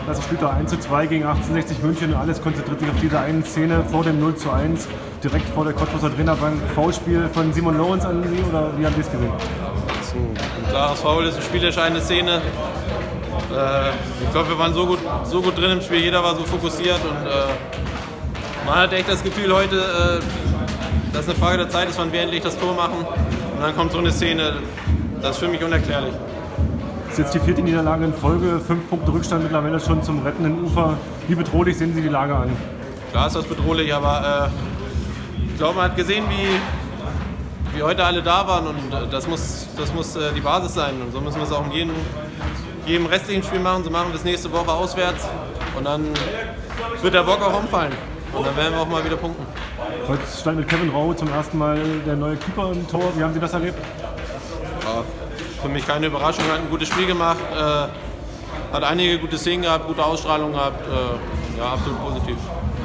Das spielt da 1:2 gegen 1860 München und alles konzentriert sich auf diese eine Szene vor dem 0:1, direkt vor der Cottbuser Trainerbank. Foulspiel von Simon Lorenz an Sie oder wie haben Sie es gesehen? Ein klares Foul, ist eine spielentscheidende Szene. Ich glaube, wir waren so gut drin im Spiel, jeder war so fokussiert und man hat echt das Gefühl heute, dass es eine Frage der Zeit ist, wann wir endlich das Tor machen und dann kommt so eine Szene, das ist für mich unerklärlich. Das ist jetzt die 4. Niederlage in Folge, 5 Punkte Rückstand mittlerweile schon zum rettenden Ufer. Wie bedrohlich sehen Sie die Lage an? Klar ist das bedrohlich, aber ich glaube, man hat gesehen, wie heute alle da waren und das muss die Basis sein und so müssen wir es auch in jedem restlichen Spiel machen. So machen wir es nächste Woche auswärts und dann wird der Bock auch umfallen und dann werden wir auch mal wieder punkten. Heute stand mit Kevin Rau zum ersten Mal der neue Keeper im Tor. Wie haben Sie das erlebt? Ja, für mich keine Überraschung, hat ein gutes Spiel gemacht, hat einige gute Szenen gehabt, gute Ausstrahlung gehabt, ja, absolut positiv.